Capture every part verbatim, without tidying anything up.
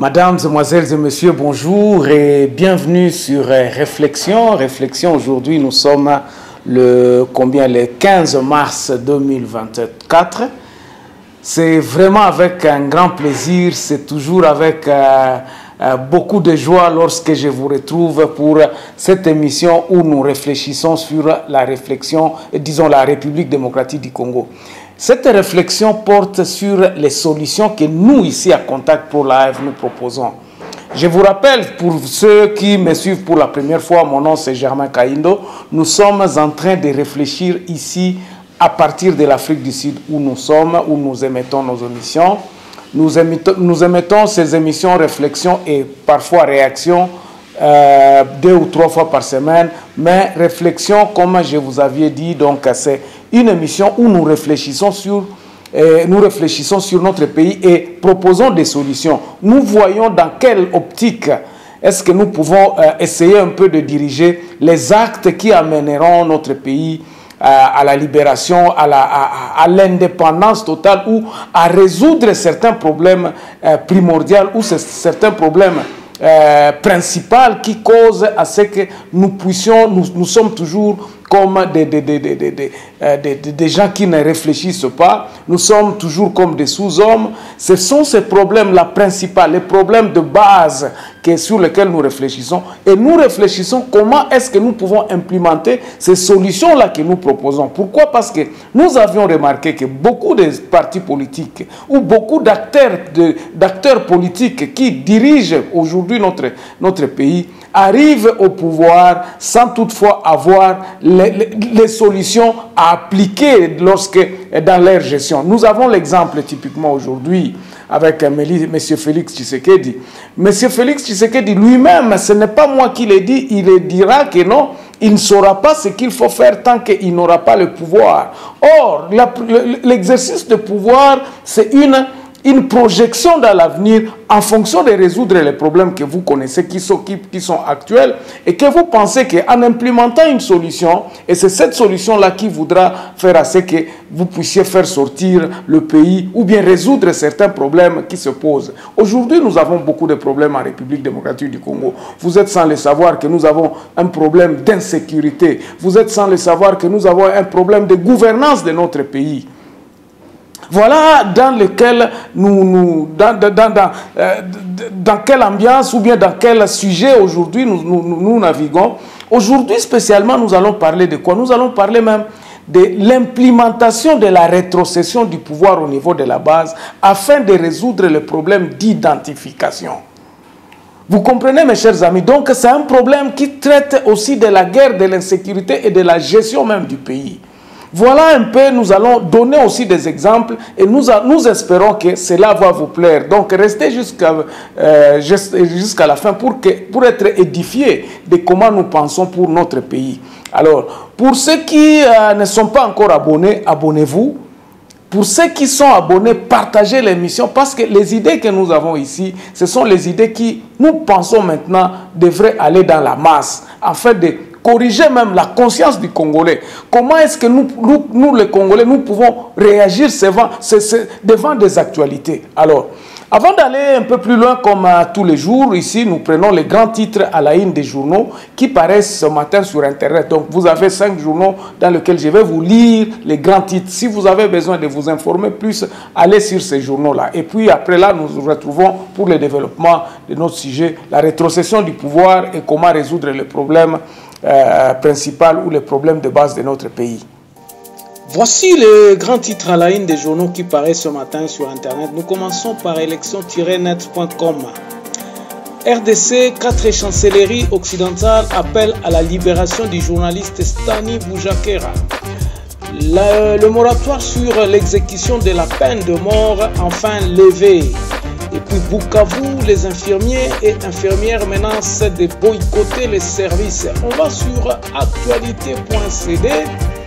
Mesdames, Mesdemoiselles et Messieurs, bonjour et bienvenue sur Réflexion. Réflexion, aujourd'hui nous sommes le, combien, le quinze mars deux mille vingt-quatre. C'est vraiment avec un grand plaisir, c'est toujours avec euh, euh, beaucoup de joie lorsque je vous retrouve pour cette émission où nous réfléchissons sur la réflexion, disons la République démocratique du Congo. Cette réflexion porte sur les solutions que nous, ici à Contact pour la F, nous proposons. Je vous rappelle, pour ceux qui me suivent pour la première fois, mon nom c'est Germain Kaindo. Nous sommes en train de réfléchir ici à partir de l'Afrique du Sud où nous sommes, où nous émettons nos émissions. Nous émettons, nous émettons ces émissions réflexion et parfois réaction euh, deux ou trois fois par semaine. Mais réflexion, comme je vous avais dit, donc c'est une émission où nous réfléchissons sur, euh, nous réfléchissons sur notre pays et proposons des solutions. Nous voyons dans quelle optique est-ce que nous pouvons euh, essayer un peu de diriger les actes qui amèneront notre pays euh, à la libération, à la, à, à l'indépendance totale ou à résoudre certains problèmes euh, primordiaux ou certains problèmes euh, principaux qui causent à ce que nous puissions, nous, nous sommes toujours comme des, des, des, des, des, des, des, des gens qui ne réfléchissent pas. Nous sommes toujours comme des sous-hommes. Ce sont ces problèmes-là principaux, les problèmes de base que, sur lesquels nous réfléchissons. Et nous réfléchissons comment est-ce que nous pouvons implémenter ces solutions-là que nous proposons. Pourquoi? Parce que nous avions remarqué que beaucoup de partis politiques ou beaucoup d'acteurs d'acteurs politiques qui dirigent aujourd'hui notre, notre pays arrivent au pouvoir sans toutefois avoir les, les, les solutions à appliquer lorsque, dans leur gestion. Nous avons l'exemple typiquement aujourd'hui avec M. Félix Tshisekedi. M. Félix Tshisekedi lui-même, ce n'est pas moi qui l'ai dit, il dira que non, il ne saura pas ce qu'il faut faire tant qu'il n'aura pas le pouvoir. Or, l'exercice de pouvoir, c'est une... une projection dans l'avenir en fonction de résoudre les problèmes que vous connaissez, qui sont, qui, qui sont actuels, et que vous pensez qu'en implémentant une solution, et c'est cette solution-là qui voudra faire à ce que vous puissiez faire sortir le pays ou bien résoudre certains problèmes qui se posent. Aujourd'hui, nous avons beaucoup de problèmes en République démocratique du Congo. Vous êtes sans le savoir que nous avons un problème d'insécurité. Vous êtes sans le savoir que nous avons un problème de gouvernance de notre pays. Voilà dans lequel nous, nous dans, dans, dans, dans, euh, dans quelle ambiance ou bien dans quel sujet aujourd'hui nous, nous, nous naviguons. Aujourd'hui spécialement, nous allons parler de quoi? Nous allons parler même de l'implémentation de la rétrocession du pouvoir au niveau de la base afin de résoudre le problème d'identification. Vous comprenez, mes chers amis? Donc c'est un problème qui traite aussi de la guerre, de l'insécurité et de la gestion même du pays. Voilà un peu, nous allons donner aussi des exemples et nous, nous espérons que cela va vous plaire. Donc restez jusqu'à euh, jusqu'à la fin pour, que, pour être édifiés de comment nous pensons pour notre pays. Alors, pour ceux qui euh, ne sont pas encore abonnés, abonnez-vous. Pour ceux qui sont abonnés, partagez l'émission parce que les idées que nous avons ici, ce sont les idées qui, nous pensons maintenant, devraient aller dans la masse afin de corriger même la conscience du Congolais. Comment est-ce que nous, nous, nous, les Congolais, nous pouvons réagir devant, devant des actualités? Alors, avant d'aller un peu plus loin, comme euh, tous les jours, ici, nous prenons les grands titres à la une des journaux qui paraissent ce matin sur Internet. Donc, vous avez cinq journaux dans lesquels je vais vous lire les grands titres. Si vous avez besoin de vous informer plus, allez sur ces journaux-là. Et puis, après là, nous nous retrouvons pour le développement de notre sujet, la rétrocession du pouvoir et comment résoudre les problèmes Euh, principal ou les problèmes de base de notre pays. Voici les grands titres à la une des journaux qui paraissent ce matin sur Internet. Nous commençons par élection tiret net point com. R D C, quatre chancelleries occidentales appellent à la libération du journaliste Stani Boujakera. Le, le moratoire sur l'exécution de la peine de mort enfin levé. Et puis Bukavu, les infirmiers et infirmières menacent de boycotter les services. On va sur actualité point c d.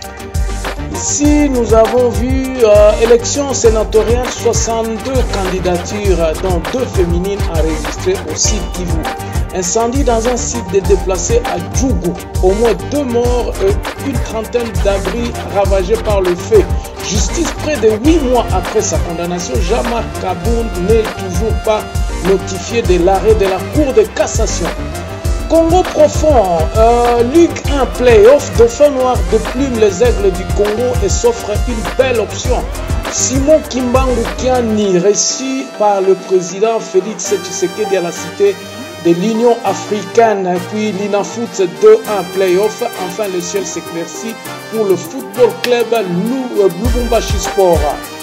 Ici, nous avons vu euh, élection sénatoriale, soixante-deux candidatures, dont deux féminines enregistrées au site Kivu. Incendie dans un site de déplacés à Djougou. Au moins deux morts et une trentaine d'abris ravagés par le feu. Justice près de huit mois après sa condamnation, Jean-Marc Kabound n'est toujours pas notifié de l'arrêt de la Cour de cassation. Congo profond, euh, Ligue un play-off, Dauphin Noir de plume les aigles du Congo et s'offre une belle option. Simon Kimbangu Kiani, reçu par le président Félix Tshisekedi à la cité de l'Union africaine, puis l'Inafoot deux un play-off. Enfin, le ciel s'éclaircit pour le football club Lubumbashi Sport.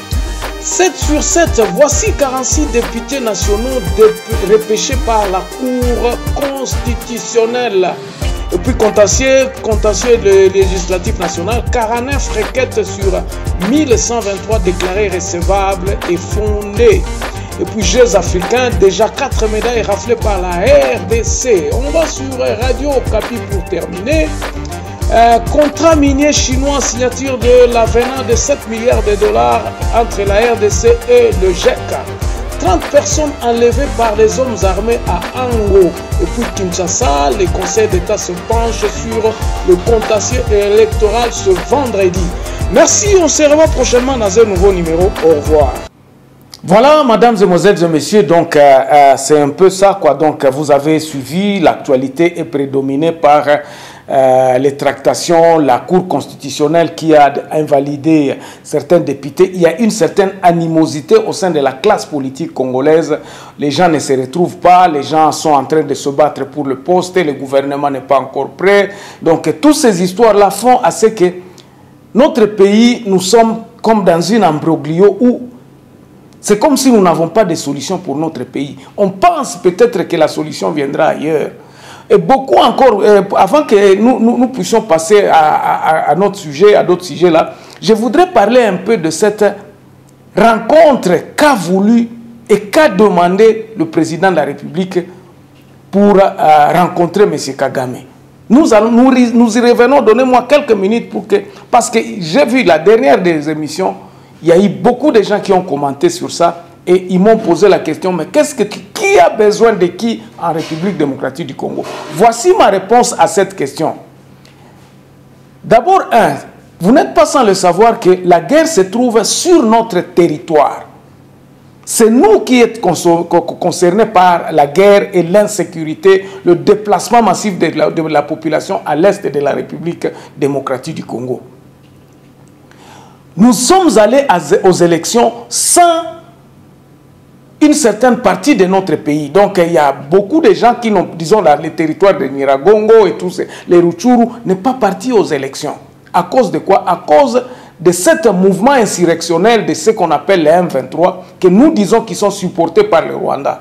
sept sur sept, voici quarante-six députés nationaux repêchés par la Cour constitutionnelle. Et puis contentieux, contentieux législatif national, quarante-neuf requêtes sur mille cent vingt-trois déclarées recevables et fondées. Et puis Jeux africains, déjà quatre médailles raflées par la R D C. On va sur Radio Okapi pour terminer. Euh, contrat minier chinois, signature de l'avenant de sept milliards de dollars entre la R D C et le G E C. trente personnes enlevées par les hommes armés à Ango. Et puis Kinshasa, le Conseil d'État se penche sur le contentieux électoral ce vendredi. Merci, on se revoit prochainement dans un nouveau numéro. Au revoir. Voilà, mesdames et mesdemoiselles et messieurs, donc euh, euh, c'est un peu ça, quoi. Donc vous avez suivi, l'actualité est prédominée par euh, les tractations, la Cour constitutionnelle qui a invalidé certains députés. Il y a une certaine animosité au sein de la classe politique congolaise. Les gens ne se retrouvent pas, les gens sont en train de se battre pour le poste, le gouvernement n'est pas encore prêt. Donc toutes ces histoires-là font à ce que notre pays, nous sommes comme dans une imbroglio où c'est comme si nous n'avons pas de solution pour notre pays. On pense peut-être que la solution viendra ailleurs. Et beaucoup encore, euh, avant que nous, nous, nous puissions passer à, à, à notre sujet, à d'autres sujets là, je voudrais parler un peu de cette rencontre qu'a voulu et qu'a demandé le président de la République pour euh, rencontrer M. Kagame. Nous, allons, nous, nous y revenons, donnez-moi quelques minutes pour que... Parce que j'ai vu la dernière des émissions, il y a eu beaucoup de gens qui ont commenté sur ça et ils m'ont posé la question, mais qu'est-ce que, qui a besoin de qui en République démocratique du Congo? Voici ma réponse à cette question. D'abord, un, vous n'êtes pas sans le savoir que la guerre se trouve sur notre territoire. C'est nous qui sommes concernés par la guerre et l'insécurité, le déplacement massif de la, de la population à l'est de la République démocratique du Congo. Nous sommes allés aux élections sans une certaine partie de notre pays. Donc il y a beaucoup de gens qui n'ont, disons, là, les territoires de Nyiragongo et tous les Rutshuru, n'est pas partis aux élections. À cause de quoi? À cause de ce mouvement insurrectionnel de ce qu'on appelle les M vingt-trois, que nous disons qu'ils sont supportés par le Rwanda.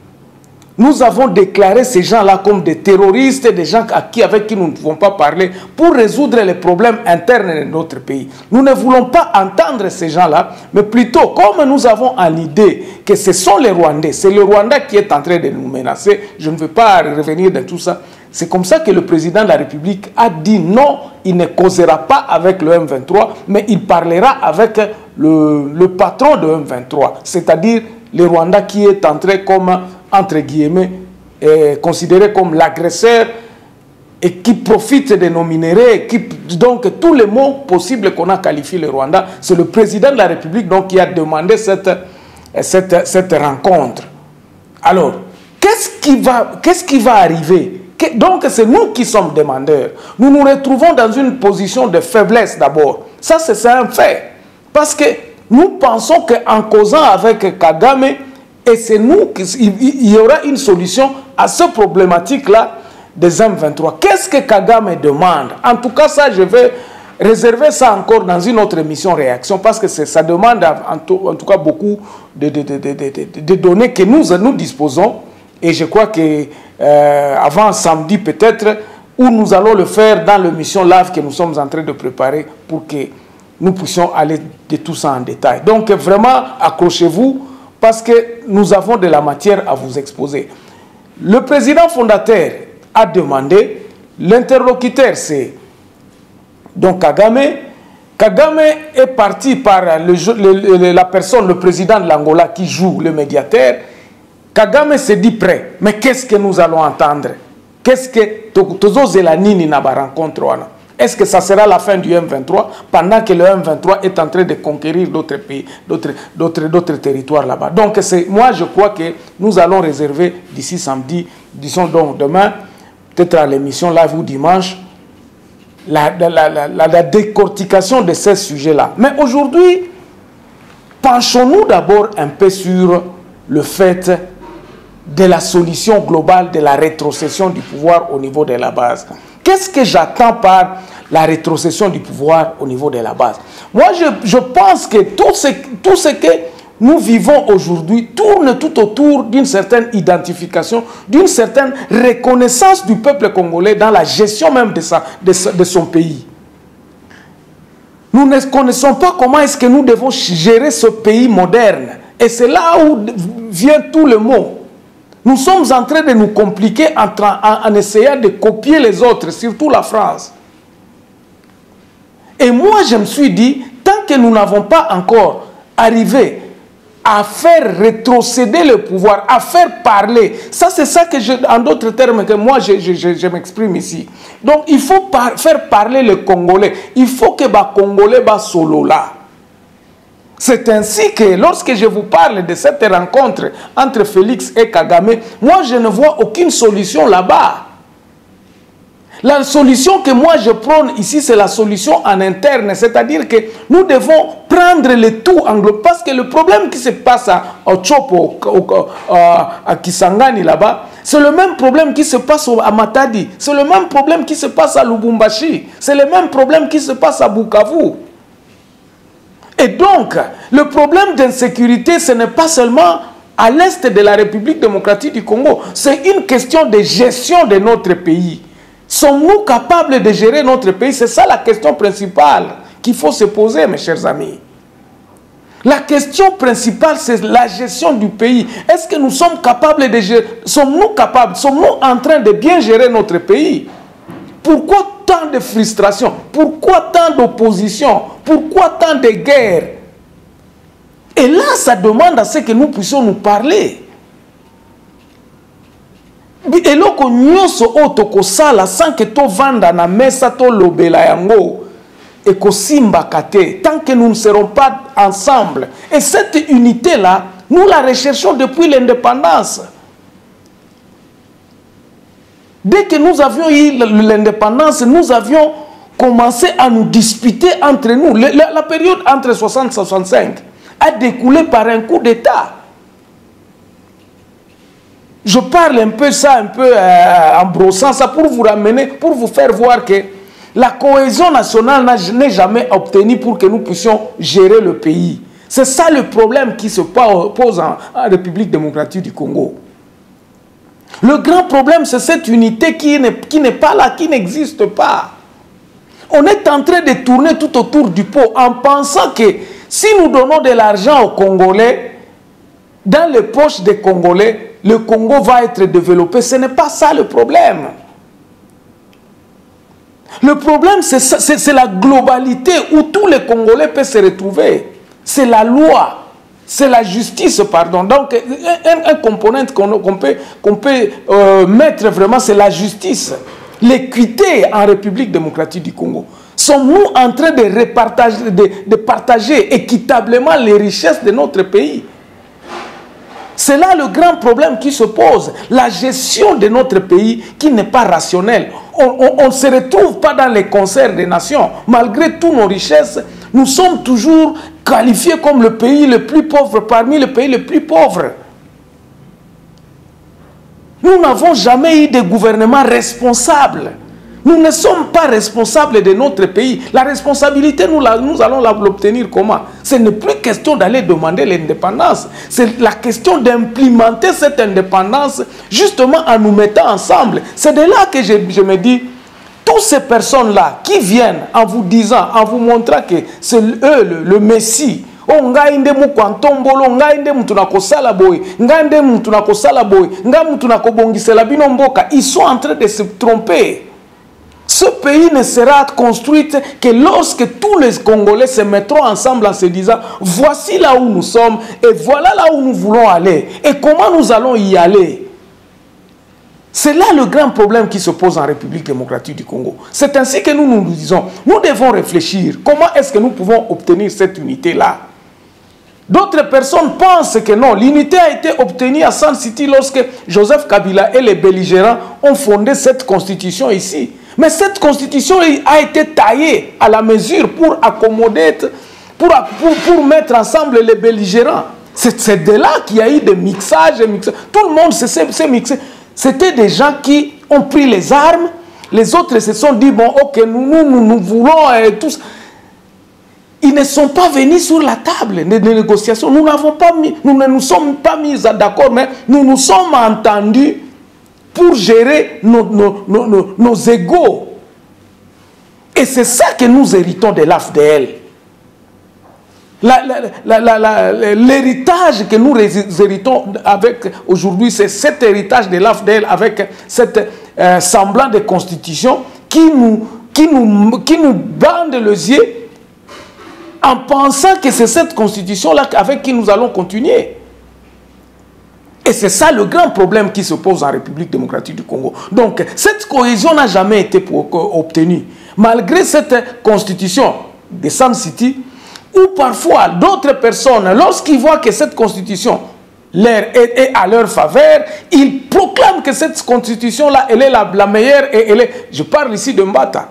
Nous avons déclaré ces gens-là comme des terroristes, des gens à qui, avec qui nous ne pouvons pas parler pour résoudre les problèmes internes de notre pays. Nous ne voulons pas entendre ces gens-là, mais plutôt, comme nous avons en idée que ce sont les Rwandais, c'est le Rwanda qui est en train de nous menacer, je ne veux pas revenir dans tout ça, c'est comme ça que le président de la République a dit non, il ne causera pas avec le M vingt-trois, mais il parlera avec le, le patron de M vingt-trois, c'est-à-dire le Rwanda qui est entré comme, entre guillemets, est considéré comme l'agresseur et qui profite de nos minéraux. Qui, donc, tous les mots possibles qu'on a qualifié le Rwanda, c'est le président de la République donc, qui a demandé cette, cette, cette rencontre. Alors, qu'est-ce qui va, qu'est-ce qui va arriver? Donc, c'est nous qui sommes demandeurs. Nous nous retrouvons dans une position de faiblesse d'abord. Ça, c'est un fait. Parce que nous pensons qu'en causant avec Kagame, et c'est nous qu'il y aura une solution à cette problématique-là des M vingt-trois. Qu'est-ce que Kagame demande? En tout cas, ça, je vais réserver ça encore dans une autre émission réaction, parce que ça demande en tout, en tout cas beaucoup de, de, de, de, de, de données que nous, nous disposons. Et je crois que euh, avant samedi peut-être, où nous allons le faire dans l'émission live que nous sommes en train de préparer pour que nous puissions aller de tout ça en détail. Donc vraiment, accrochez-vous parce que nous avons de la matière à vous exposer. Le président fondateur a demandé, l'interlocuteur c'est donc Kagame. Kagame est parti par le, le, la personne, le président de l'Angola qui joue le médiateur. Kagame s'est dit prêt, mais qu'est-ce que nous allons entendre? Qu'est-ce que Tozo Zelanini n'a pas rencontré? Est-ce que ça sera la fin du M vingt-trois pendant que le M vingt-trois est en train de conquérir d'autres pays, d'autres territoires là-bas? Donc moi je crois que nous allons réserver d'ici samedi, disons donc demain, peut-être à l'émission live ou dimanche, la, la, la, la, la décortication de ces sujets-là. Mais aujourd'hui, penchons-nous d'abord un peu sur le fait de la solution globale de la rétrocession du pouvoir au niveau de la base. Qu'est-ce que j'attends par la rétrocession du pouvoir au niveau de la base? Moi, je, je pense que tout ce, tout ce que nous vivons aujourd'hui tourne tout autour d'une certaine identification, d'une certaine reconnaissance du peuple congolais dans la gestion même de, sa, de, sa, de son pays. Nous ne connaissons pas comment est-ce que nous devons gérer ce pays moderne. Et c'est là où vient tout le mot. Nous sommes en train de nous compliquer en, en, en essayant de copier les autres, surtout la France. Et moi, je me suis dit, tant que nous n'avons pas encore arrivé à faire rétrocéder le pouvoir, à faire parler, ça c'est ça que je, en d'autres termes que moi je, je, je, je m'exprime ici. Donc il faut par, faire parler le Congolais. Il faut que les Congolais soient solo là. C'est ainsi que lorsque je vous parle de cette rencontre entre Félix et Kagame, moi je ne vois aucune solution là-bas. La solution que moi je prône ici, c'est la solution en interne, c'est-à-dire que nous devons prendre le tout anglo, parce que le problème qui se passe à Chopo, à Kisangani là-bas, c'est le même problème qui se passe à Matadi, c'est le même problème qui se passe à Lubumbashi, c'est le même problème qui se passe à Bukavu. Et donc, le problème d'insécurité, ce n'est pas seulement à l'est de la République démocratique du Congo, c'est une question de gestion de notre pays. Sommes-nous capables de gérer notre pays? C'est ça la question principale qu'il faut se poser, mes chers amis. La question principale, c'est la gestion du pays. Est-ce que nous sommes capables de gérer? Sommes-nous capables? Sommes-nous en train de bien gérer notre pays? Pourquoi tant de frustration? Pourquoi tant d'opposition? Pourquoi tant de guerres? Et là, ça demande à ce que nous puissions nous parler. Et là, nous sommes sans que tu vanda na mesa to lobela yango et ko simba kate, tant que nous ne serons pas ensemble. Et cette unité-là, nous la recherchons depuis l'indépendance. Dès que nous avions eu l'indépendance, nous avions commencé à nous disputer entre nous. La, la période entre soixante et soixante-cinq a découlé par un coup d'État. Je parle un peu ça, un peu euh, en brossant ça pour vous ramener, pour vous faire voir que la cohésion nationale n'est jamais obtenue pour que nous puissions gérer le pays. C'est ça le problème qui se pose en, en République démocratique du Congo. Le grand problème, c'est cette unité qui n'est pas là, qui n'existe pas. On est en train de tourner tout autour du pot en pensant que si nous donnons de l'argent aux Congolais, dans les poches des Congolais, le Congo va être développé. Ce n'est pas ça le problème. Le problème, c'est la globalité où tous les Congolais peuvent se retrouver. C'est la loi, c'est la justice, pardon. Donc, un, un component qu'on qu'on peut, qu'on peut euh, mettre vraiment, c'est la justice. L'équité en République démocratique du Congo. Sommes-nous en train de, repartager, de, de partager équitablement les richesses de notre pays? C'est là le grand problème qui se pose. La gestion de notre pays qui n'est pas rationnelle. On ne se retrouve pas dans les concerts des nations. Malgré toutes nos richesses, nous sommes toujours qualifiés comme le pays le plus pauvre parmi les pays les plus pauvres. Nous n'avons jamais eu de gouvernement responsable. Nous ne sommes pas responsables de notre pays. La responsabilité, nous, la, nous allons l'obtenir comment? Ce n'est plus question d'aller demander l'indépendance. C'est la question d'implémenter cette indépendance justement en nous mettant ensemble. C'est de là que je, je me dis, toutes ces personnes-là qui viennent en vous disant, en vous montrant que c'est eux le, le Messie, oh ngai nde mu kwantombolo ngai nde mutu na kosala boy ngai nde mutu na kosala boy ngai mutu na kobongisela bino mboka, ils sont en train de se tromper. Ce pays ne sera construit que lorsque tous les Congolais se mettront ensemble en se disant voici là où nous sommes et voilà là où nous voulons aller et comment nous allons y aller. C'est là le grand problème qui se pose en République démocratique du Congo. C'est ainsi que nous nous disons, nous devons réfléchir. Comment est-ce que nous pouvons obtenir cette unité-là? D'autres personnes pensent que non, l'unité a été obtenue à Sun City lorsque Joseph Kabila et les belligérants ont fondé cette constitution ici. Mais cette constitution a été taillée à la mesure pour accommoder, pour, pour, pour mettre ensemble les belligérants. C'est de là qu'il y a eu des mixages, des mixages. Tout le monde s'est mixé. C'était des gens qui ont pris les armes, les autres se sont dit, bon, ok, nous, nous, nous, nous voulons euh, tous. Ils ne sont pas venus sur la table des négociations. Nous n'avons pas mis, nous ne nous sommes pas mis d'accord, mais nous nous sommes entendus pour gérer nos, nos, nos, nos, nos égos. Et c'est ça que nous héritons de l'A F D L. L'héritage que nous héritons avec aujourd'hui, c'est cet héritage de l'A F D L avec cette euh, semblant de constitution qui nous, qui nous, qui nous bande les yeux en pensant que c'est cette constitution-là avec qui nous allons continuer. Et c'est ça le grand problème qui se pose en République démocratique du Congo. Donc, cette cohésion n'a jamais été pour, obtenue. Malgré cette constitution de Sun City, ou parfois d'autres personnes, lorsqu'ils voient que cette constitution leur est, est à leur faveur, ils proclament que cette constitution-là, elle est la, la meilleure et elle est... Je parle ici de Mbata.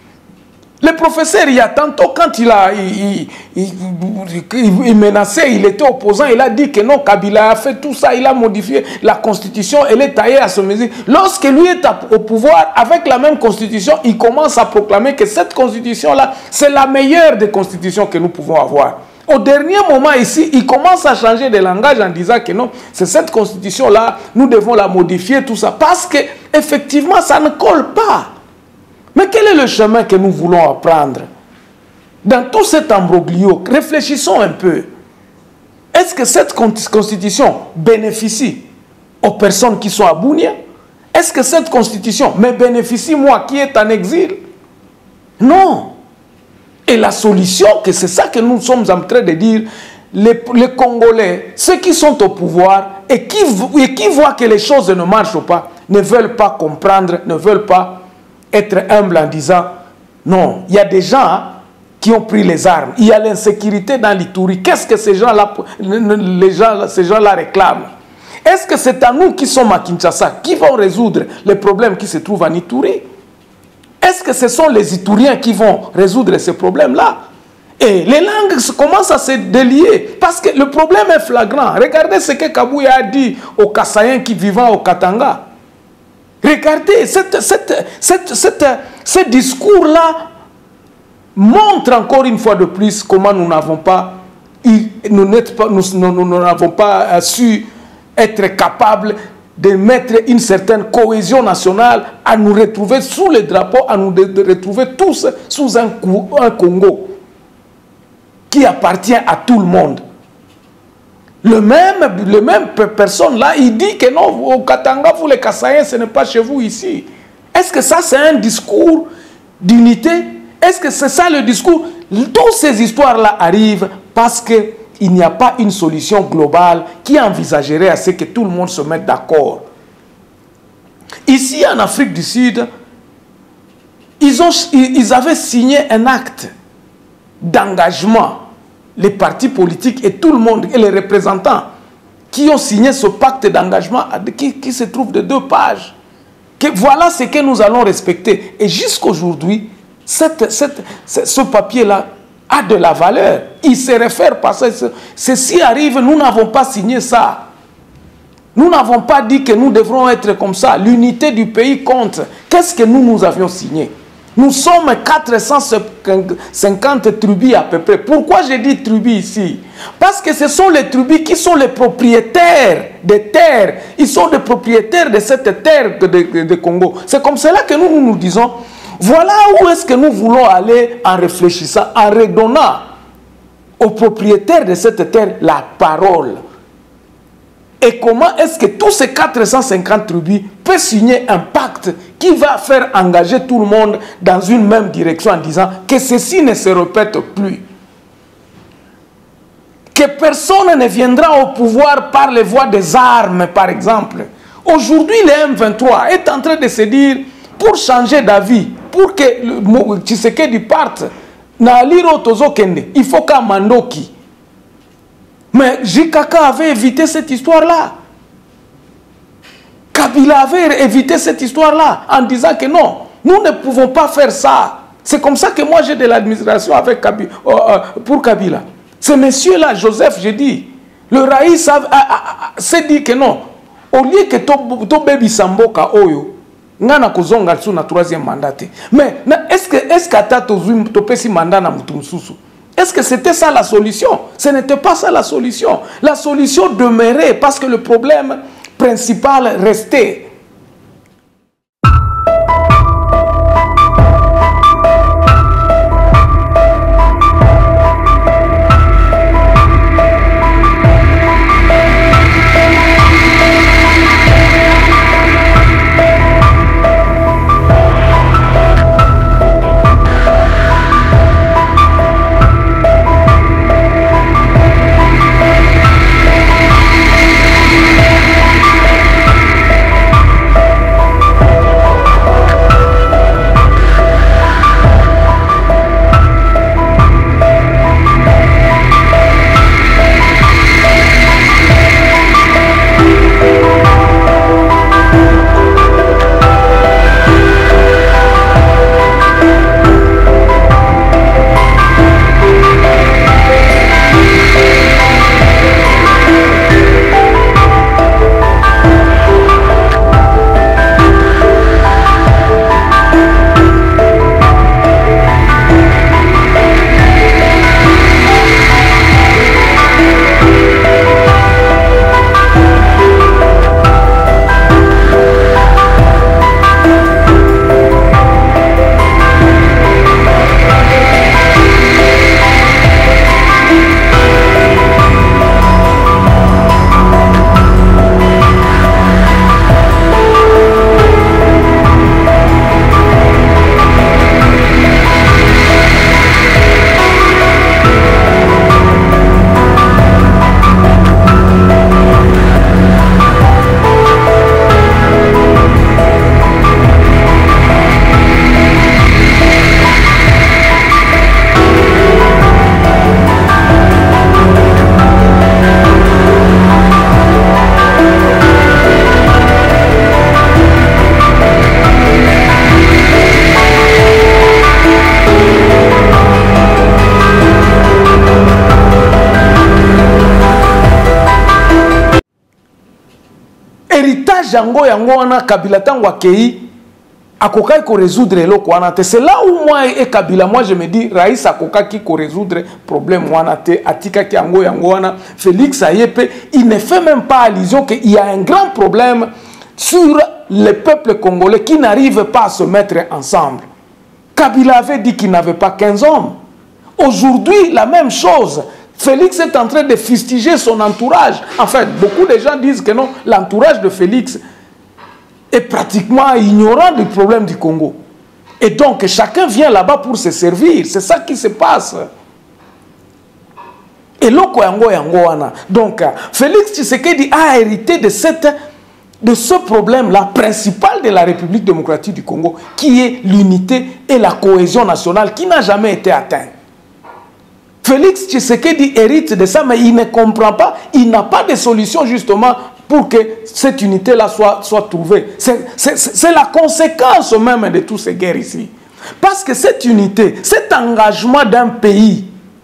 Le professeur, il y a tantôt, quand il a il, il, il, il menaçait, il était opposant, il a dit que non, Kabila a fait tout ça, il a modifié la constitution, elle est taillée à ce mesure. Lorsque lui est au pouvoir, avec la même constitution, il commence à proclamer que cette constitution-là, c'est la meilleure des constitutions que nous pouvons avoir. Au dernier moment ici, il commence à changer de langage en disant que non, c'est cette constitution-là, nous devons la modifier, tout ça, parce que effectivement, ça ne colle pas. Mais quel est le chemin que nous voulons apprendre? Dans tout cet imbroglio, réfléchissons un peu. Est-ce que cette constitution bénéficie aux personnes qui sont à Bunia? Est-ce que cette constitution me bénéficie, moi, qui est en exil? Non. Et la solution, que c'est ça que nous sommes en train de dire, les, les Congolais, ceux qui sont au pouvoir et qui, et qui voient que les choses ne marchent pas, ne veulent pas comprendre, ne veulent pas être humble en disant, non, il y a des gens hein, qui ont pris les armes. Il y a l'insécurité dans l'Ituri. Qu'est-ce que ces gens-là les gens, ces gens-là réclament? Est-ce que c'est à nous qui sommes à Kinshasa qui vont résoudre les problèmes qui se trouvent en Ituri? Est-ce que ce sont les Ituriens qui vont résoudre ces problèmes-là? Et les langues commencent à se délier parce que le problème est flagrant. Regardez ce que Kabouya a dit aux Kassaïens qui vivent au Katanga. Regardez, cette, cette, cette, cette, ce discours-là montre encore une fois de plus comment nous n'avons pas, nous n'avons pas su être capables de mettre une certaine cohésion nationale, à nous retrouver sous les drapeaux, à nous de, de retrouver tous sous un, un Congo qui appartient à tout le monde. Le même, le même personne là, il dit que non, au Katanga, vous les Kassaïens, ce n'est pas chez vous ici. Est-ce que ça c'est un discours d'unité? Est-ce que c'est ça le discours? Toutes ces histoires-là arrivent parce qu'il n'y a pas une solution globale qui envisagerait à ce que tout le monde se mette d'accord. Ici en Afrique du Sud, ils, ont, ils avaient signé un acte d'engagement. Les partis politiques et tout le monde, et les représentants qui ont signé ce pacte d'engagement qui, qui se trouve de deux pages. Que voilà ce que nous allons respecter. Et jusqu'aujourd'hui, cette, cette, ce papier-là a de la valeur. Il se réfère parce que ceci arrive, nous n'avons pas signé ça. Nous n'avons pas dit que nous devrons être comme ça. L'unité du pays compte. Qu'est-ce que nous, nous avions signé? Nous sommes quatre cent cinquante tribus à peu près. Pourquoi j'ai dit tribus ici? Parce que ce sont les tribus qui sont les propriétaires des terres. Ils sont les propriétaires de cette terre de, de, de Congo. C'est comme cela que nous, nous nous disons, voilà où est-ce que nous voulons aller en réfléchissant, en redonnant aux propriétaires de cette terre la parole. Et comment est-ce que tous ces quatre cent cinquante tribus peuvent signer un pacte qui va faire engager tout le monde dans une même direction en disant que ceci ne se répète plus. Que personne ne viendra au pouvoir par les voies des armes, par exemple, Aujourd'hui, le M vingt-trois est en train de se dire, pour changer d'avis, pour que Tshisekedi parte, il faut qu'à Mandoki. Mais J K K avait évité cette histoire-là. Kabila avait évité cette histoire-là en disant que non, nous ne pouvons pas faire ça. C'est comme ça que moi j'ai de l'administration avec Kabila, euh, euh, pour Kabila. Ce monsieur-là, Joseph, j'ai dit, le Raïs s'est dit que non. Au lieu que ton baby Samboka Oyo, ngana kozonga sur na troisième mandat. Mais est-ce que est-ce qu'ata to pesi mandat na mutumsusu? Est-ce que c'était ça la solution? Ce n'était pas ça la solution. La solution demeurait parce que le problème principal restait. Jango yango wana Kabila tango akei akokai ko résoudre eloko wana te. C'est là où moi et Kabila, moi je me dis Raïs akokaki ko résoudre problème wana te, atika ki yango yango wana Félix Ayepe, il ne fait même pas allusion qu'il y a un grand problème sur le peuple congolais qui n'arrive pas à se mettre ensemble. Kabila avait dit qu'il n'avait pas quinze hommes. Aujourd'hui, la même chose. Félix est en train de fustiger son entourage. En fait, beaucoup de gens disent que non, l'entourage de Félix est pratiquement ignorant du problème du Congo. Et donc, chacun vient là-bas pour se servir. C'est ça qui se passe. Et loko yango yango wana. Donc, Félix Tshisekedi a hérité de, cette, de ce problème-là principal de la République démocratique du Congo, qui est l'unité et la cohésion nationale qui n'a jamais été atteinte. Félix Tshisekedi hérite de ça, mais il ne comprend pas, il n'a pas de solution justement pour que cette unité-là soit, soit trouvée. C'est la conséquence même de toutes ces guerres ici. Parce que cette unité, cet engagement d'un pays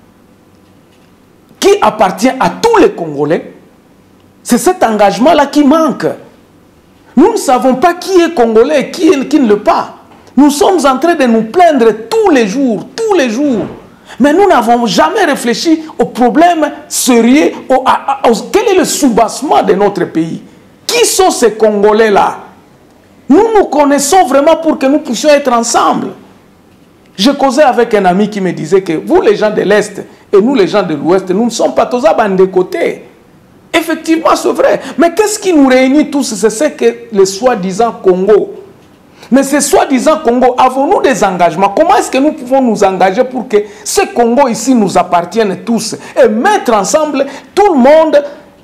qui appartient à tous les Congolais, c'est cet engagement-là qui manque. Nous ne savons pas qui est Congolais et qui, est, qui ne l'est pas. Nous sommes en train de nous plaindre tous les jours, tous les jours. Mais nous n'avons jamais réfléchi au problème sérieux, au, à, à, quel est le soubassement de notre pays. Qui sont ces Congolais-là? Nous nous connaissons vraiment pour que nous puissions être ensemble. Je causais avec un ami qui me disait que vous les gens de l'Est et nous les gens de l'Ouest, nous ne sommes pas tous à bande de côté. Effectivement, c'est vrai. Mais qu'est-ce qui nous réunit tous? C'est ce que le soi-disant Congo. Mais ce soi-disant Congo, avons-nous des engagements? Comment est-ce que nous pouvons nous engager pour que ce Congo ici nous appartienne tous et mettre ensemble tout le monde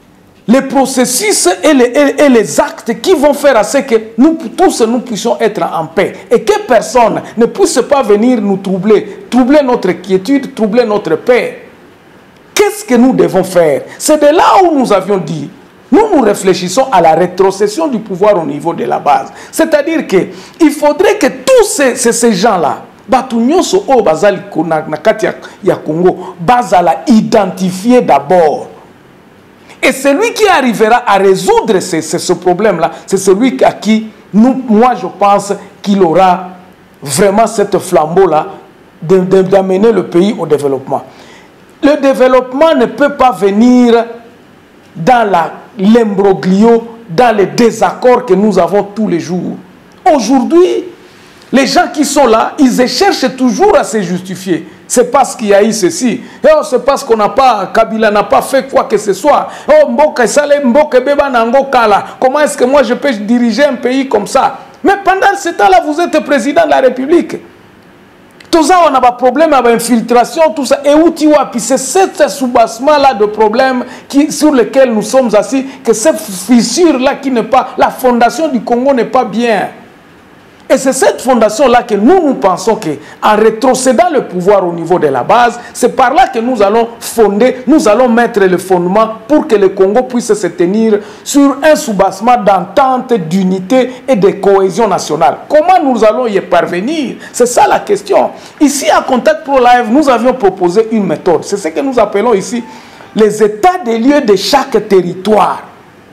les processus et les, et, et les actes qui vont faire à ce que nous tous nous puissions être en paix et que personne ne puisse pas venir nous troubler, troubler notre quiétude, troubler notre paix. Qu'est-ce que nous devons faire? C'est de là où nous avions dit, nous nous réfléchissons à la rétrocession du pouvoir au niveau de la base. C'est-à-dire qu'il faudrait que tous ces, ces, ces gens-là, Batunyoso o bazali na kati ya Congo, bazala identifier d'abord. Et celui qui arrivera à résoudre ce, ce, ce problème-là, c'est celui à qui, nous, moi je pense qu'il aura vraiment cette flambeau-là d'amener le pays au développement. Le développement ne peut pas venir dans l'imbroglio, dans les désaccords que nous avons tous les jours. Aujourd'hui, les gens qui sont là, ils cherchent toujours à se justifier. C'est parce qu'il y a eu ceci. Oh, c'est parce qu'on n'a pas, Kabila n'a pas fait quoi que ce soit. Oh, Mboka Saleh, Mboka Beba Nango Kala. Comment est-ce que moi je peux diriger un pays comme ça? Mais pendant ce temps-là, vous êtes président de la République. Tout ça, on a des problèmes avec l'infiltration, tout ça. Et où tu vois, puis c'est ce soubassement-là de problèmes qui, sur lesquels nous sommes assis, que cette fissure-là qui n'est pas, la fondation du Congo n'est pas bien. Et c'est cette fondation-là que nous, nous pensons qu'en rétrocédant le pouvoir au niveau de la base, c'est par là que nous allons fonder, nous allons mettre le fondement pour que le Congo puisse se tenir sur un soubassement d'entente, d'unité et de cohésion nationale. Comment nous allons y parvenir? C'est ça la question. Ici, à Contact Pro Live, nous avions proposé une méthode. C'est ce que nous appelons ici les états des lieux de chaque territoire.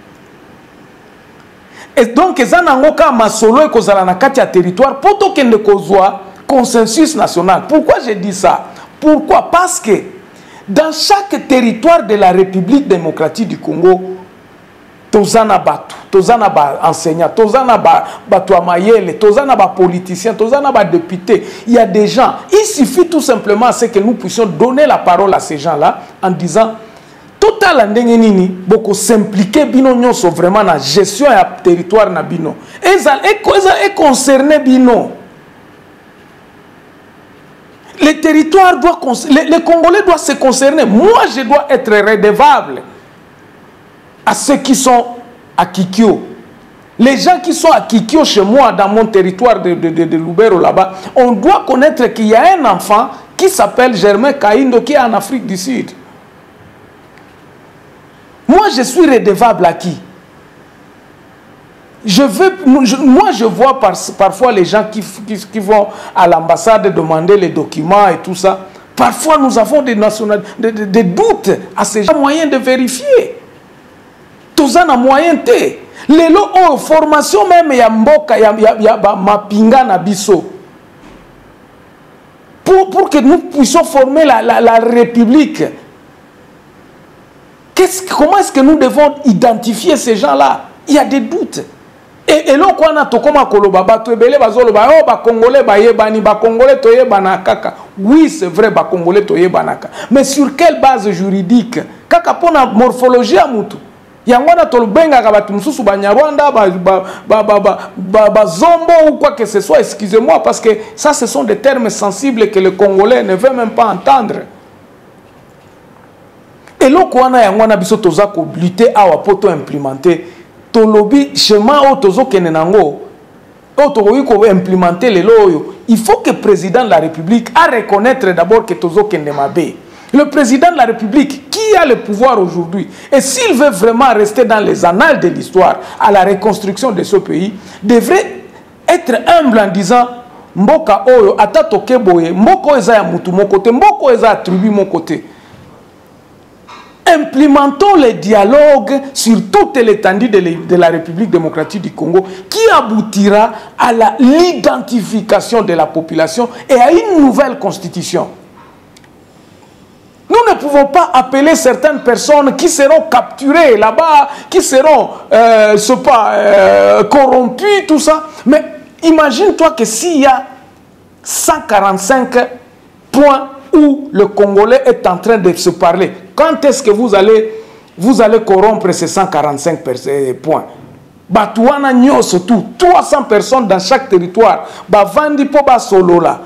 Et donc, ils ont un solo et kozala na kati ya territoire pour qu'il ne kozwa consensus national. Pourquoi je dis ça? Pourquoi? Parce que dans chaque territoire de la République démocratique du Congo, tozana batu, tozana ba enseignants, tozana ba batu amayele, tozana ba politiciens, tozana ba députés. Il y a des gens. Il suffit tout simplement à ce que nous puissions donner la parole à ces gens-là en disant total ndenge nini boko s'impliquer bino nyonso vraiment na gestion ya territoire na bino ezal et concerné bino. Le territoire doit les, les Congolais doivent se concerner. Moi je dois être redevable à ceux qui sont à Kikyo. Les gens qui sont à Kikyo chez moi dans mon territoire de, de, de, de Lubero là-bas, on doit connaître qu'il y a un enfant qui s'appelle Germain Kaindo qui est en Afrique du Sud. Moi, je suis redevable à qui? Je veux, je, moi, je vois par, parfois les gens qui, qui, qui vont à l'ambassade demander les documents et tout ça. Parfois, nous avons des, des, des, des doutes à ces gens. Moyen de vérifier. Tous en moyen té. Les lots ont formation même, il y a mboka, il y a mapinga na biso. Pour, pour que nous puissions former la, la, la République. Comment est-ce que nous devons identifier ces gens-là? Il y a des doutes. Et là, on a tout comme un koloba, batouebele, bazoloba, oh, ba Congolais, ba yebani, ba Congolais, toye banakaka. Oui, c'est vrai, ba Congolais, toye banaka. Mais sur quelle base juridique? Kaka pona morphologie à mutu. Yangwana tolbenga kabatu mususu ba Nyarwanda, ba ba ba ba ba ba zombo ou quoi que ce soit. Excusez-moi parce que ça, ce sont des termes sensibles que le Congolais ne veut même pas entendre. Et là, on a un biso toza ko lutter à poto implémenter to lobby chemin au tozo kenenango au tozo ko implémenter les loyo. Il faut que le président de la République a reconnaître d'abord que tozo kenemabe. Le président de la République qui a le pouvoir aujourd'hui et s'il veut vraiment rester dans les annales de l'histoire à la reconstruction de ce pays devrait être humble en disant mboka oyo atato keboye mboko eza ya mutu mon côté mboko eza tribu mon côté. Implémentons les dialogues sur toute l'étendue de la République démocratique du Congo qui aboutira à l'identification de la population et à une nouvelle constitution. Nous ne pouvons pas appeler certaines personnes qui seront capturées là-bas, qui seront euh, je sais pas, euh, corrompues, tout ça. Mais imagine-toi que s'il y a cent quarante-cinq points où le Congolais est en train de se parler, quand est-ce que vous allez, vous allez corrompre ces cent quarante-cinq points? Batouana nyos tout, trois cents personnes dans chaque territoire. Bavandi po ba solo là.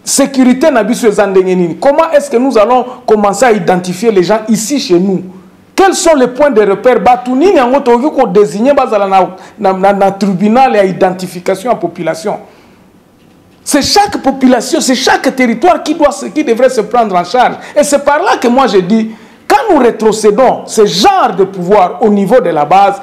Sécurité na biso ezandengenini. Comment est-ce que nous allons commencer à identifier les gens ici chez nous? Quels sont les points de repère? Batouni n'y a pas désigné dans tribunal et identification à la population. C'est chaque population, c'est chaque territoire qui, doit, qui devrait se prendre en charge. Et c'est par là que moi je dis, quand nous rétrocédons ce genre de pouvoir au niveau de la base,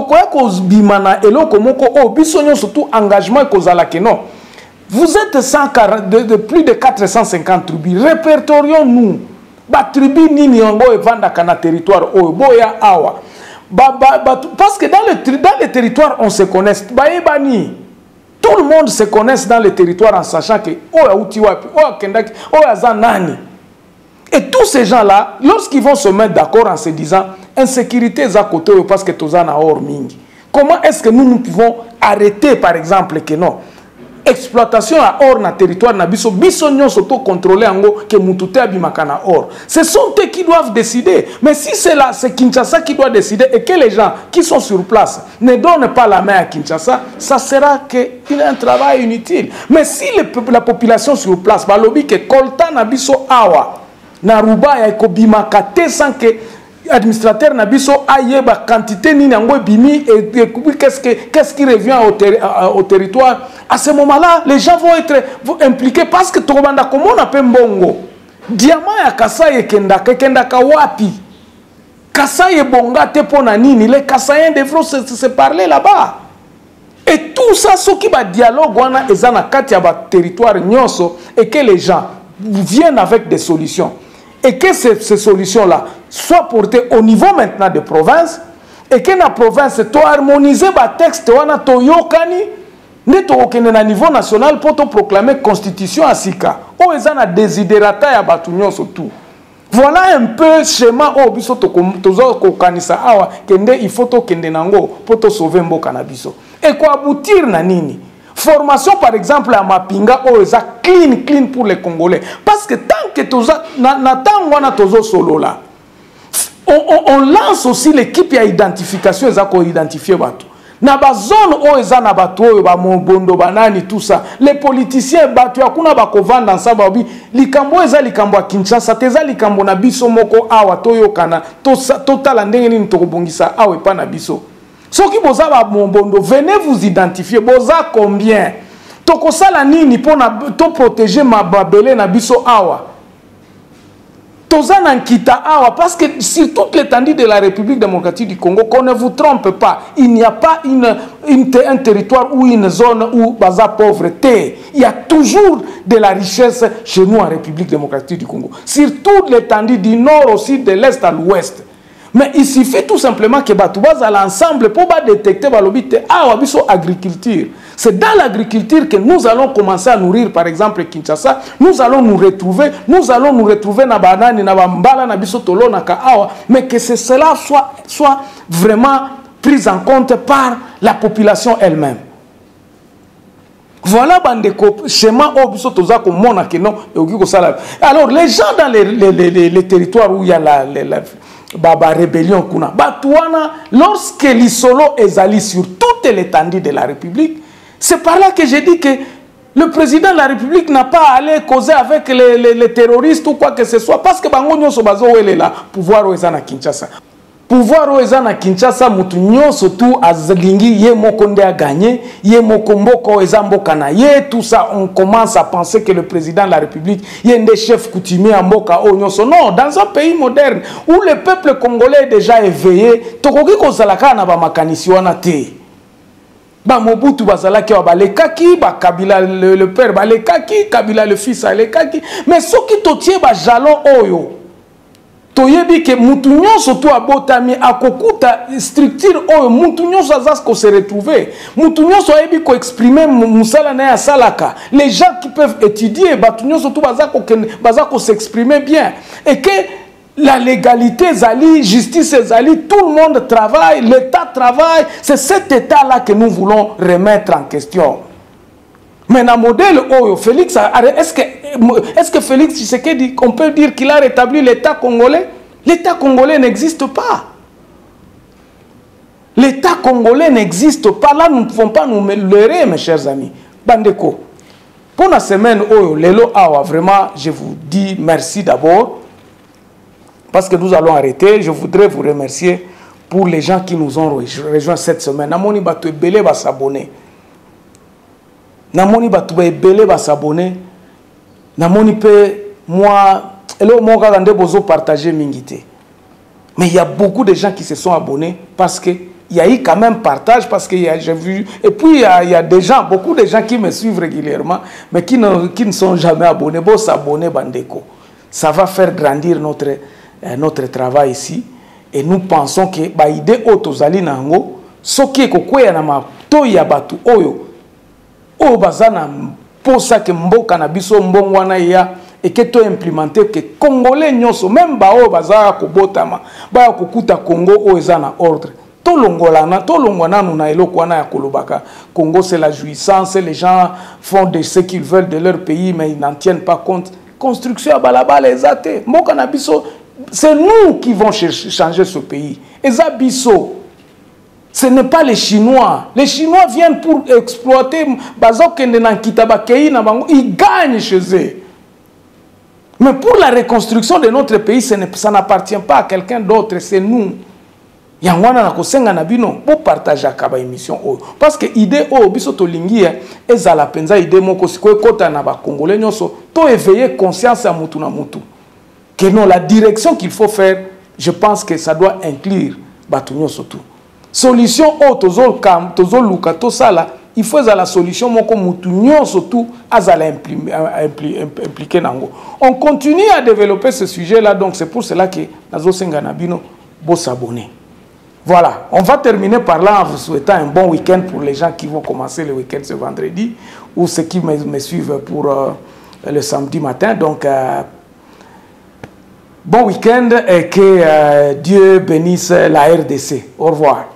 surtout engagement non. Vous êtes cent quarante, de, de plus de quatre cent cinquante tribus. Répertorions-nous. Ba tribu nini yango evanda kana territoire oyo boya awa. Ba, ba, ba, parce que dans le, dans les territoires on se connaît. Ba ebani. Tout le monde se connaît dans les territoires en sachant que oya uti wapi, oya kendaki, oya zanani. Et tous ces gens-là, lorsqu'ils vont se mettre d'accord en se disant insécurité est à côté parce que tous en a hors mingi. Comment est-ce que nous, nous pouvons arrêter par exemple que non? Exploitation à or na territoire na biso biso nyon s'auto contrôler ango que mutute abimakana or. Ce sont eux qui doivent décider. Mais si c'est là, c'est Kinshasa qui doit décider et que les gens qui sont sur place ne donnent pas la main à Kinshasa, ça sera qu'il y a un travail inutile. Mais si le, la population sur place, bah lobby que kolta na biso awa na ruba ya kobimakate sans que administrateur Nabiso aye ba quantité ni nango bimi et qu'est-ce que qu'est-ce qui revient au, terri au territoire. À ce moment-là, les gens vont être vont impliqués parce que Tobanda comment on appelle Mbongo. Diamant ya Kasaye Kendaka Kendaka wapi. Kasaye Bonga te pona nini, les Kasayen devront se, se parler là-bas. Et tout ça ce qui va dialogue wana ezana kati ya ba territoire nyonso et que les gens viennent avec des solutions. Et que ces, ces solutions-là soient portées au niveau maintenant de province et que la province soit harmonisée par texte wana to yokani ne to okene na niveau national pour to proclamer constitution à Sika. O ezana desiderata ya batunyo surtout. Voilà un peu schéma o biso to tozo ko kanisa awa kende il faut to kende nango pour to sauver mboka na biso. Et quoi aboutir na nini? Formation par exemple à Mapinga ou eza clean clean pour les Congolais parce que tant que toza na na tangwana tozo solo là on, on, on lance aussi l'équipe ya identification eza ko identifier bato na ba zone o eza na bato oyo ba mobondo banani tout ça les politiciens bato yakuna ba kovanda ensemble babi likambo eza likambo ya Kinshasa teza likambo na biso moko awa toyokana to totala ndenge nini tokobongisa awa epa na biso. Ceux qui boza ba mombondo, venez vous identifier. Boza combien? Toko sala nini pour na to protéger ma babele na biso awa. Toza nankita awa parce que sur toute l'étendue de la République démocratique du Congo, qu'on ne vous trompe pas, il n'y a pas une, une un territoire ou une zone où baza pauvreté. Il y a toujours de la richesse chez nous en République démocratique du Congo. Sur toute l'étendue du nord au sud, de l'est à l'ouest. Mais il suffit tout simplement que Batouba à l'ensemble pour détecter l'obité à agriculture. C'est dans l'agriculture que nous allons commencer à nourrir, par exemple, Kinshasa. Nous allons nous retrouver, nous allons nous retrouver na banane, na bambala, na bisotolo, na kaawa, mais que cela soit, soit vraiment pris en compte par la population elle-même. Voilà le schéma au bisotoza comme mon akeno et alors les gens dans les, les, les, les territoires où il y a la, la, la Baba rébellion kuna batouana lorsque l'isolo est allé sur toute l'étendue de la République, c'est par là que j'ai dit que le président de la République n'a pas à aller causer avec les, les, les terroristes ou quoi que ce soit parce que bango nyonso bazo wele la pouvoir oza na Kinshasa. Pouvoir oza na Kinshasa mutu nyonso tu azalingi ye moko nde a gagné, ye moko mboko eza mboka na ye, tout ça on commence à penser que le président de la République est un chef coutumier à mboka o nyonso. Non, dans un pays moderne où le peuple congolais est déjà éveillé, tokoki kozalaka na ba makanisi wana te. Ba Mobutu bazalaki wa balekaki, ba Kabila le, le père balekaki, Kabila le fils alekaki, mais ce qui totie ba jalon oyo toyebi ke mutu nyonso to abotami akokuta structure oyo mutu nyonso azasko se retrouver mutu nyonso ayebi ko exprimer musala na ya salaka les gens qui peuvent étudier batu nyonso to bazako bazako s'exprimer bien et que la légalité zali justice zali tout le monde travaille l'état travaille c'est cet état là que nous voulons remettre en question. Mais dans le modèle Oyo, Félix, est-ce que, est-ce que Félix Tshisekedi, on peut dire qu'il a rétabli l'État congolais? L'État congolais n'existe pas. L'État congolais n'existe pas. Là, nous ne pouvons pas nous leurrer, mes chers amis. Bandeko, pour la semaine Oyo, Lelo Awa, vraiment, je vous dis merci d'abord. parce que nous allons arrêter, je voudrais vous remercier pour les gens qui nous ont rejoints cette semaine. Namoni batu ebele ba s'abonner. Namoni batu ebele ba s'abonner. Namoni pe moi elo mo ka ndé bozo partager mingité. Mais il y a beaucoup de gens qui se sont abonnés parce que il y a eu quand même partage, parce que j'ai vu... Et puis, il y, a, il y a des gens, beaucoup de gens qui me suivent régulièrement, mais qui ne, qui ne sont jamais abonnés. Bon, s'abonner, Bandeko. Ça va faire grandir notre, euh, notre travail ici. Et nous pensons que bah, l'idée autozali nango, ce qui est kokwea na mato ya batu oyo, o bazana posa ke mboka na biso mbongwana ya, et que tu implémenté que Congolais nyonso, même ba o bazara ko botama, ba kokuta Congo o ezana ordre. Tolongolana, tolongwana nuna elokwana ya kolobaka. Congo c'est la jouissance, les gens font de ce qu'ils veulent de leur pays, mais ils n'en tiennent pas compte. Construction à balaba les athées. Mboka na biso, c'est nous qui vont changer ce pays. Ezabiso. Ce n'est pas les Chinois. Les Chinois viennent pour exploiter. Ils gagnent chez eux. Mais pour la reconstruction de notre pays, ça n'appartient pas à quelqu'un d'autre, c'est nous. Yangwana na kosenga na bino pour partager akaba émission o parce que idée o biso to lingia ezala penza idée moko siko kota na ba congolais nyonso to éveiller conscience à mutu na mutu que non la direction qu'il faut faire, je pense que ça doit inclure batu nyonso tout solution o tozol kam tozol luka to sala il faut la solution moko mutu nyonso tout azala impliqué nango. On continue à développer ce sujet là, donc c'est pour cela que nazo senga na bino bo s'abonner. Voilà, on va terminer par là en vous souhaitant un bon week-end pour les gens qui vont commencer le week-end ce vendredi ou ceux qui me, me suivent pour euh, le samedi matin. Donc, euh, bon week-end et que euh, Dieu bénisse la R D C. Au revoir.